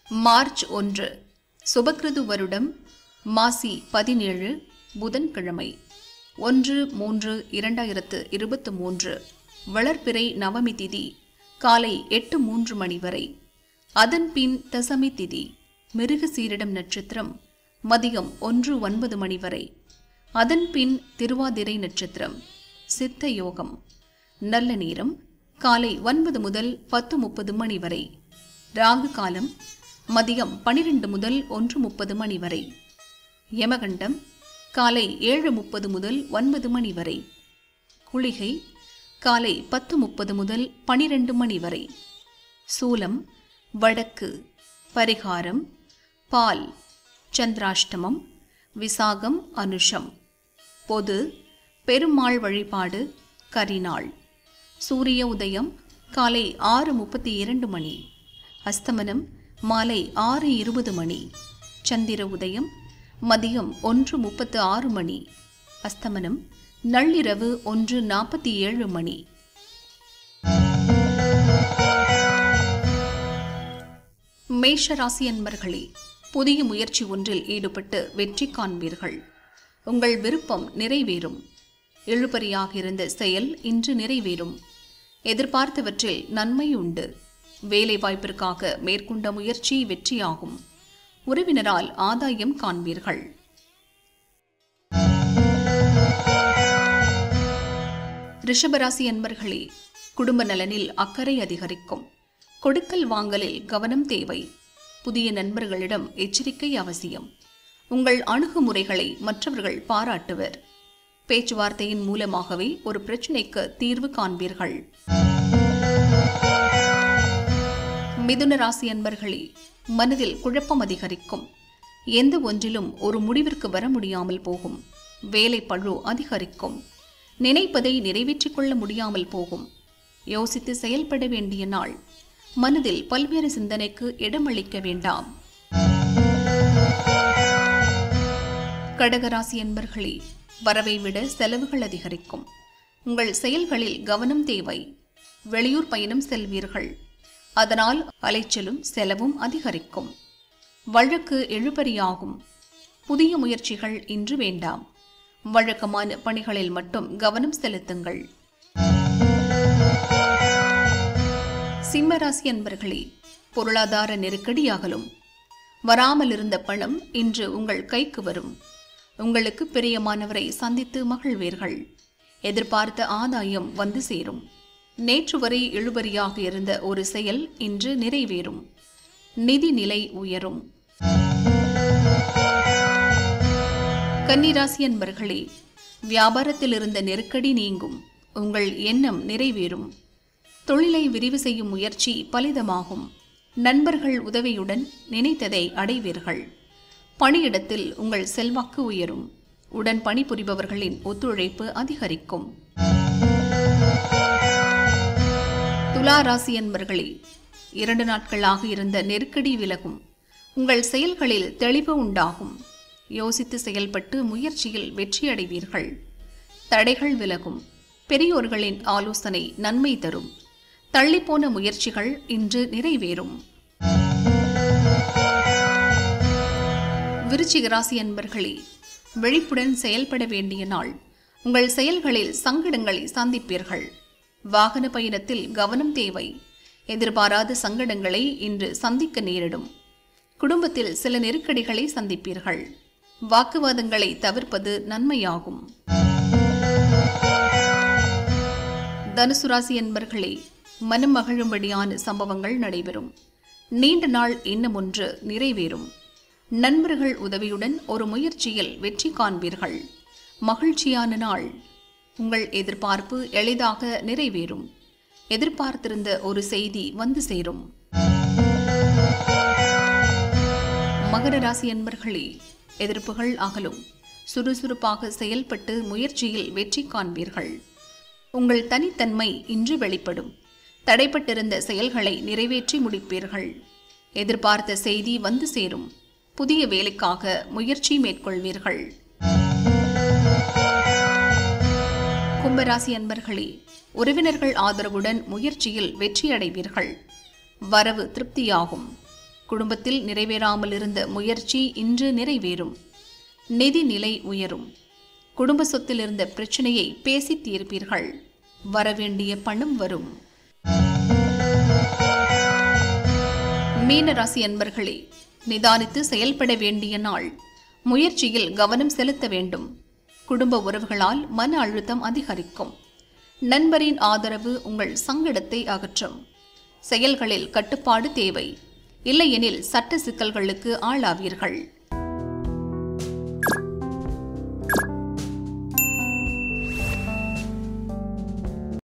March 1 Shubhakrit வருடம் மாசி 17 புதன்கிழமை 1-3-2023 வளர்பிறை நவமி திதி காலை 8:03 மணி வரை. அதன் பின் தசமி திதி மிருகசீரிடம் நட்சத்திரம் மதியம் 1:09 மணி வரை. அதன் பின் திருவாதிரை நட்சத்திரம் சித்த யோகம். நல்ல நேரம் காலை 9 முதல் 10:30 மணி வரை. ராகு காலம் மதியம் 12 முதல் 1:30 மணி வரை. யமகண்டம் காலை 7:30 முதல் 9 மணி வரை. குளிகை காலை 10:30 முதல் 12 மணி வரை. சூலம் வடக்கு. பரிகாரம் பால். சந்திராஷ்டமம் விசாகம் அனுஷம். பொது பெருமாள் வழிபாடு கரிநாள். சூரிய உதயம் காலை 6:32 மணி. அஸ்தமனம் மாலை 6:20 மணி. சந்திர உதயம் மதியம் 1:36 மணி. அஸ்தமனம் நள்ளிரவு 1:47 மணி. மேஷராசி அன்பர்களே, புதிய முயற்சி ஒன்றில் ஈடுபட்டு வெற்றி காண்பீர்கள். உங்கள் விருப்பம் நிறைவேறும். இழுபறியாக இருந்த செயல் இன்று நிறைவேறும். எதிர்பார்த்தவற்றில் நன்மை உண்டு. வேலை வாய்ப்பிற்காக மேற்கொண்ட முயற்சி வெற்றியாகும். உறவினரால் ஆதாயம் காண்பீர்கள். ரிஷபராசி அன்பர்களே, குடும்ப நலனில் அக்கறை அதிகரிக்கும். கொடுக்கல் வாங்கலில் கவனம் தேவை. புதிய நண்பர்களிடம் எச்சரிக்கை அவசியம். உங்கள் அணுகுமுறைகளை மற்றவர்கள் பாராட்டுவர். பேச்சுவார்த்தையின் மூலமாகவே ஒரு பிரச்சினைக்கு தீர்வு காண்பீர்கள். மிதுன ராசி அன்பர்களே, மனதில் குழப்பம் அதிகரிக்கும். எந்த ஒன்றிலும் ஒரு முடிவிற்கு வர முடியாமல் போகும். வேலை பழு அதிகரிக்கும். நினைப்பதை நிறைவேற்றிக் கொள்ள முடியாமல் போகும். யோசித்து செயல்பட வேண்டிய நாள். மனதில் பல்வேறு சிந்தனைக்கு இடமளிக்க வேண்டாம். கடகராசி அன்பர்களே, வரவை விட செலவுகள் அதிகரிக்கும். உங்கள் செயல்களில் கவனம் தேவை. வெளியூர் பயணம் செல்வீர்கள். அதனால் அலைச்சலும் செலவும் அதிகரிக்கும். வழக்கு இழுபறியாகும். புதிய முயற்சிகள் இன்று வேண்டாம். வழக்கமான பணிகளில் மட்டும் கவனம் செலுத்துங்கள். சிம்மராசி அன்பர்களே, பொருளாதார நெருக்கடி அகலும். வராமல் இருந்த பணம் இன்று உங்கள் கைக்கு வரும். உங்களுக்கு பிரியமானவரை சந்தித்து மகிழ்வீர்கள். எதிர்பார்த்த ஆதாயம் வந்து சேரும். நேற்று வரை இழுபறியாக இருந்த ஒரு செயல் இன்று நிறைவேறும். நிதி நிலை உயரும். கன்னிராசி அன்பர்களே, வியாபாரத்தில் இருந்த நெருக்கடி நீங்கும். உங்கள் எண்ணம் நிறைவேறும். தொழிலை விரிவு செய்யும் முயற்சி பலிதமாகும். நண்பர்கள் உதவியுடன் நினைத்ததை அடைவீர்கள். பணியிடத்தில் உங்கள் செல்வாக்கு உயரும். உடன் பணிபுரிபவர்களின் ஒத்துழைப்பு அதிகரிக்கும். துலா ராசி அன்பர்களே, 2 நாட்களாக இருந்த நெருக்கடி விலகும். உங்கள் செயல்களில் தெளிவு உண்டாகும். யோசித்து செயல்பட்டு முயற்சியில் வெற்றியடைவீர்கள். தடைகள் விலகும். பெரியோர்களின் ஆலோசனை நன்மை தரும். தள்ளிப்போன முயற்சிகள் இன்று நிறைவேறும். விருச்சிக ராசி அன்பர்களே, விழிப்புடன் செயல்பட வேண்டிய நாள். உங்கள் செயல்களில் சங்கடங்களை சந்திப்பீர்கள். வாகன பயணத்தில் கவனம் தேவை. எதிர்பாராத சங்கடங்களை இன்று சந்திக்க நேரிடும். குடும்பத்தில் சில நெருக்கடிகளை சந்திப்பீர்கள். வாக்குவாதங்களை தவிர்ப்பது நன்மையாகும். தனுசு ராசி என்பர்களே, மனம் மகிழும்படியான சம்பவங்கள் நடைபெறும். நீண்ட நாள் எண்ணம் ஒன்று நிறைவேறும். நண்பர்கள் உதவியுடன் ஒரு முயற்சியில் வெற்றி காண்பீர்கள். மகிழ்ச்சியான நாள். உங்கள் எதிர்பார்ப்பு எளிதாக நிறைவேறும். எதிர்பார்த்திருந்த ஒரு செய்தி வந்து சேரும். மகர ராசி அன்பர்களே, எதிர்ப்புகள் அகலும். சுறுசுறுப்பாக செயல்பட்டு முயற்சியில் வெற்றி காண்பீர்கள். உங்கள் தனித்தன்மை இன்று வெளிப்படும். தடைப்பட்டிருந்த செயல்களை நிறைவேற்றி முடிப்பீர்கள். எதிர்பார்த்த செய்தி வந்து சேரும். புதிய வேலைக்காக முயற்சி மேற்கொள்வீர்கள். கும்பராசி அன்பர்களே, உறவினர்கள் ஆதரவுடன் முயற்சியில் வெற்றியடைவீர்கள். வரவு திருப்தியாகும். குடும்பத்தில் நிறைவேறாமல் இருந்த முயற்சி இன்று நிறைவேறும். நிதி நிலை உயரும். குடும்ப சொத்தில் இருந்த பிரச்சனையை பேசி தீர்ப்பீர்கள். வரவேண்டிய பணம் வரும். மீனராசி அன்பர்களே, நிதானித்து செயல்பட வேண்டிய நாள். முயற்சியில் கவனம் செலுத்த வேண்டும். குடும்ப உறவுகளால் மன அழுத்தம் அதிகரிக்கும். நண்பரின் ஆதரவு உங்கள் சங்கடத்தை அகற்றும். செயல்களில் கட்டுப்பாடு தேவை. இல்லையெனில் சட்ட சிக்கல்களுக்கு ஆளாவீர்கள்.